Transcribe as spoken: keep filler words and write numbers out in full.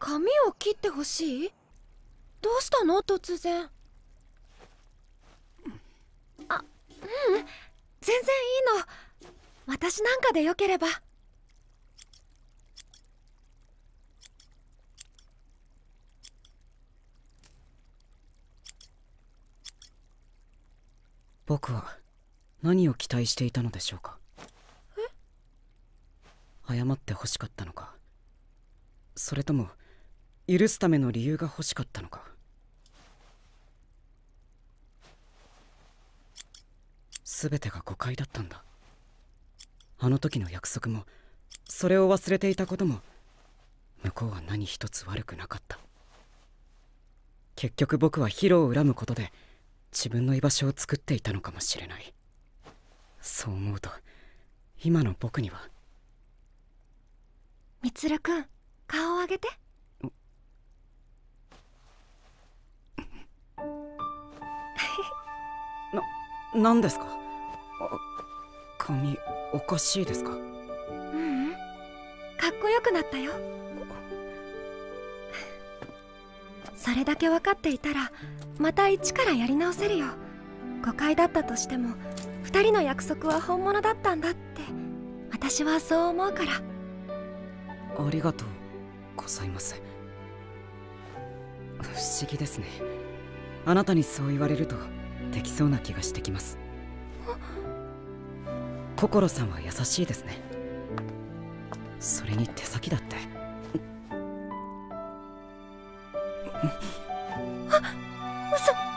髪を切ってほしい？どうしたの突然。あ、ううん、全然いいの。私なんかでよければ。 僕は何を期待していたのでしょうか。え？謝って欲しかったのか、それとも許すための理由が欲しかったのか。全てが誤解だったんだ。あの時の約束も、それを忘れていたことも、向こうは何一つ悪くなかった。結局僕はヒロを恨むことで自分の居場所を作っていたのかもしれない。そう思うと今の僕には。 みつるくん、顔を上げて。 な、何ですか？あ、髪おかしいですか？ ううん、かっこよくなったよ。それだけ分かっていたらまた一からやり直せるよ。誤解だったとしても二人の約束は本物だったんだって、私はそう思うから。 ありがとうございます。不思議ですね。あなたにそう言われるとできそうな気がしてきます。心さんは優しいですね。それに手先だって。 あ、嘘。